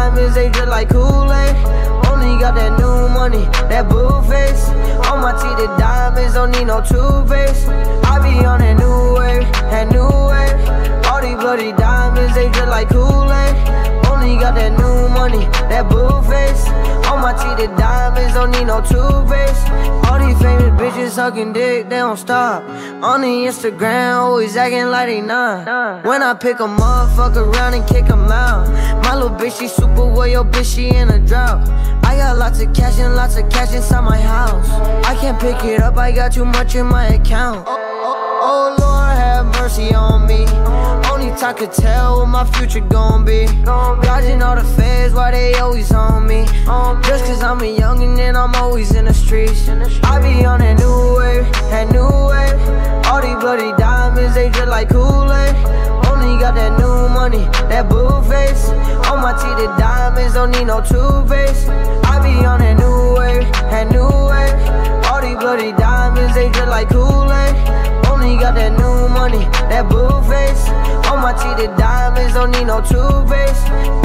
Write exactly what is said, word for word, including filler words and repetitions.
diamonds, they just like Kool-Aid. Only got that new money, that blue face. On my teeth, the diamonds, don't need no toothpaste. I be on that new wave, that new wave. All these bloody diamonds, they just like Kool-Aid. Only got that new money, that blue face. On my teeth, the diamonds, don't need no toothpaste. All these famous bitches sucking dick, they don't stop. On the Instagram, always acting like they not. When I pick 'em up, fuck around and kick 'em out. My little bitch, she super well, your bitch, she in a drought. I got lots of cash and lots of cash inside my house. I can't pick it up, I got too much in my account. Oh, oh, oh Lord, have mercy on me. Only time could tell what my future gon' be. Dodging all the feds, why they always on me? Just cause I'm a youngin' and I'm always in the streets. I be on that new wave, that new wave. All these bloody diamonds, they just like Kool-Aid. Only got that new money, that blue face. On my teeth, the diamonds, don't need no toothpaste. I be on that new wave, that new wave. All these bloody diamonds, they just like Kool-Aid. Only got that new money, that blue face. On my teeth, the diamonds, don't need no toothpaste.